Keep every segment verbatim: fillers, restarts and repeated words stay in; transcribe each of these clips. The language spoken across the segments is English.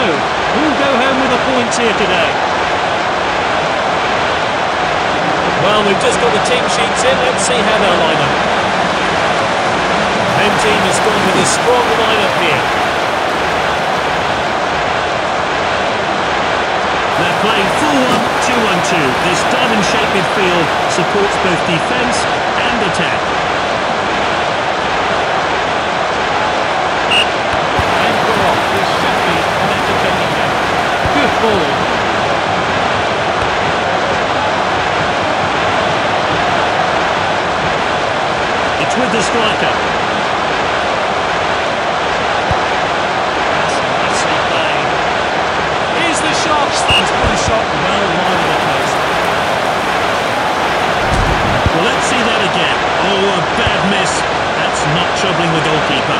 who'll go home with the points here today? Well, we've just got the team sheets in. Let's see how they'll line up. The home team has gone with a strong lineup here. They're playing four one two one two. This diamond-shaped midfield supports both defence and attack. And go off. This should be an entertaining game. Good ball. It's with the striker. That's nicely played. Here's the shot. He's put a shot well wide of the post. Well, let's see that again. Oh, a bad miss. That's not troubling the goalkeeper.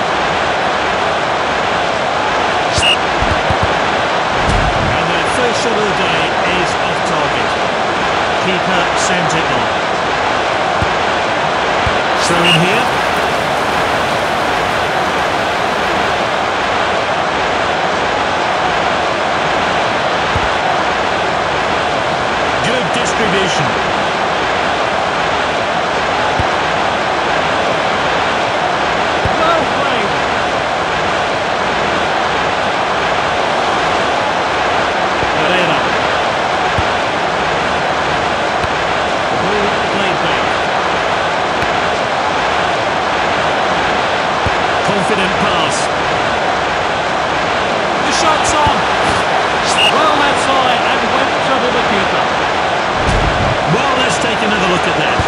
And their first shot of the day is off target. Keeper sends it on. Throw in here. Good distribution. Well played. Pereira. The ball played back. Confident pass. The shot's on. Well, that's high and went trouble the keeper. Well, let's take another look at that.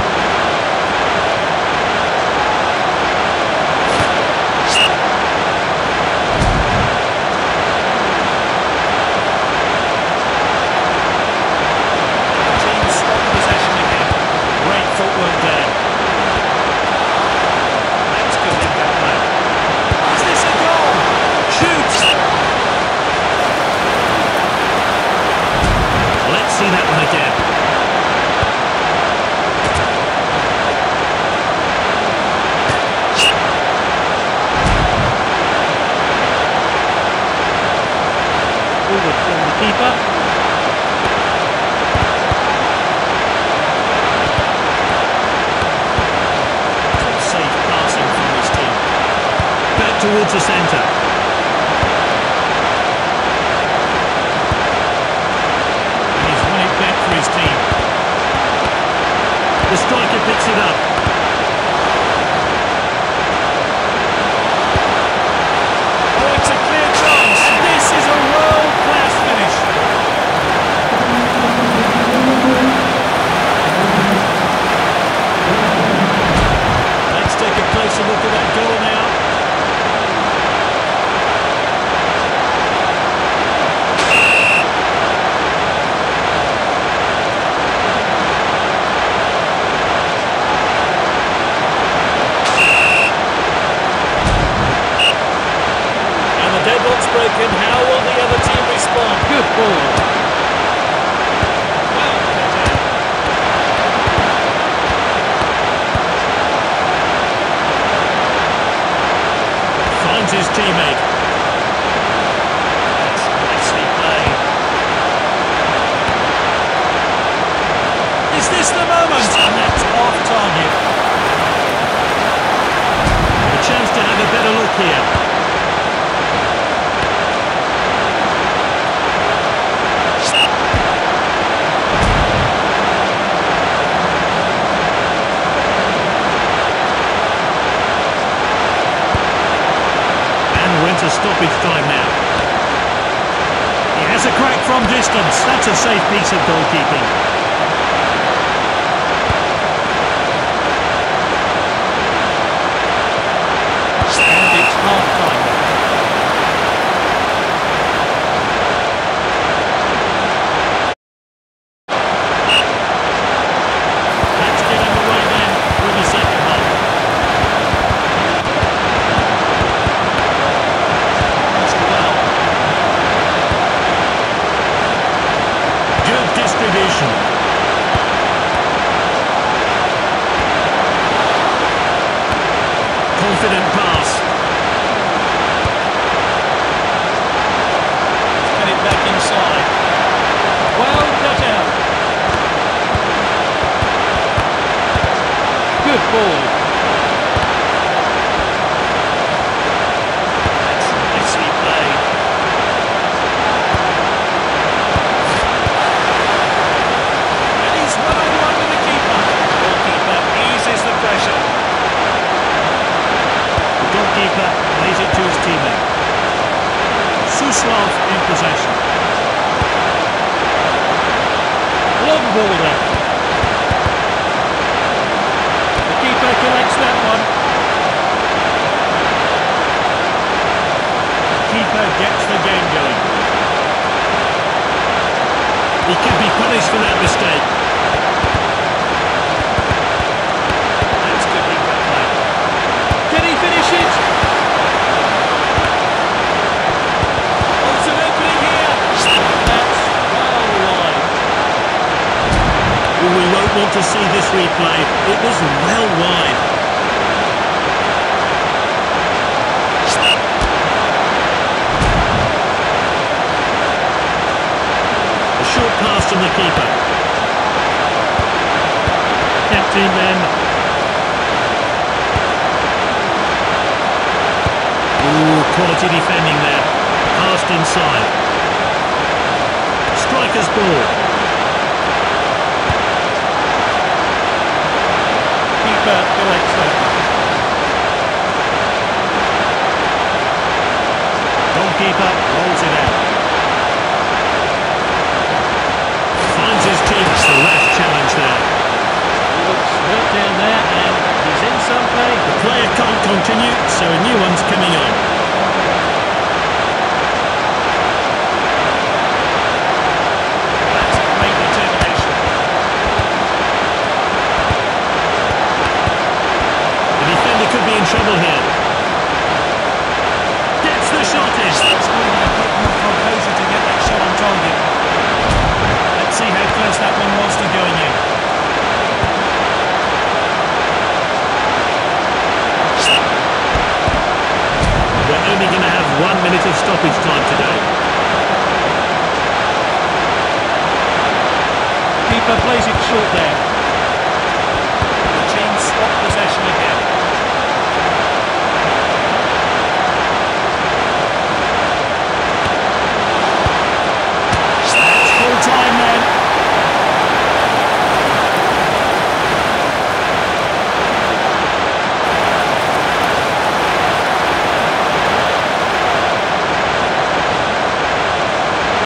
Team stop possession again. Great footwork there. That's good in that way. Is this a goal? Shoots. Let's see that one again. Forward from the keeper. Safe passing from this team. Back towards the centre. He's won it back for his team. The striker picks it up. Oh, it's a clear chance. This is a world-class finish. Let's take a closer look at that goal now. And the deadlock's broken. How will the other team respond? Good ball. Well cut out. Finds his teammate. That's nicely played. Is this the moment? And that's off target. A chance to have a better look here. A stoppage time now. He has a crack from distance. That's a safe piece of goalkeeping. And it's half time. Let's get underway then for the second half. Good distribution. Suslov in possession. Long ball there. The keeper collects that one. The keeper gets the game going. He could be punished for that mistake. That's good keeper play. Can he finish it? Oh, it's an opening here. That's well wide. We won't want to see this replay. It was well wide. A short pass from the keeper. Kept in then. Ooh, quality defending there. Passed inside. Striker's ball. Keeper collects that. Goalkeeper rolls it out. Finds his teeth. A rash challenge there. He looks hurt down there and he's in some pain. The player can't continue, so a new one's coming on. That's great determination. The defender could be in trouble here. Gets the shot in. It's going to take more composure to get that shot on target. Let's see how close that one was to going in. We're only going to have one minute of stoppage time today. Keeper plays it short there.